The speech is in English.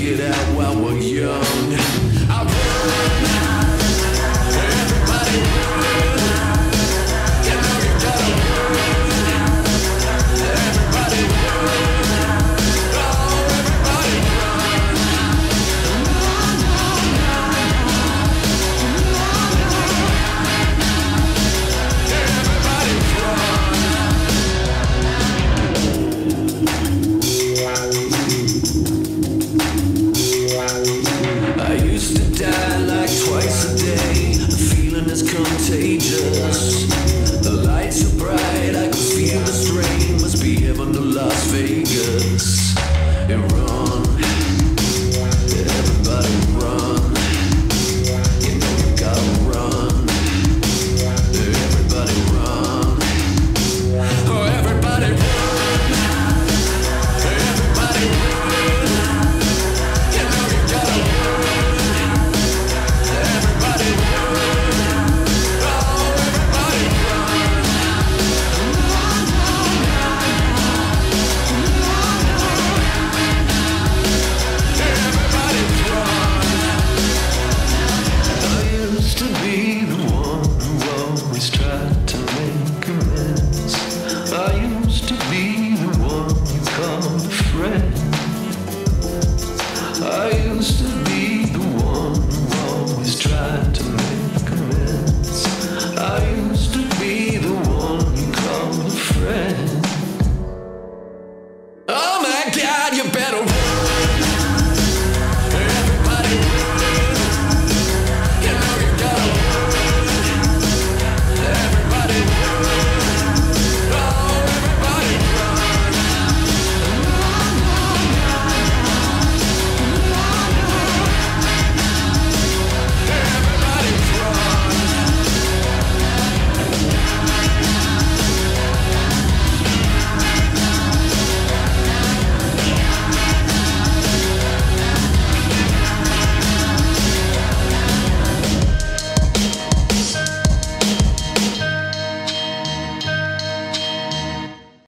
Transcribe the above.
it out while we're young. I run, everybody run. You know you gotta run, everybody run. Oh, everybody run. Everybody run. I used to die like twice a day. The feeling is contagious. The lights are bright, I can feel the strain. Must be heaven to Las Vegas. And run.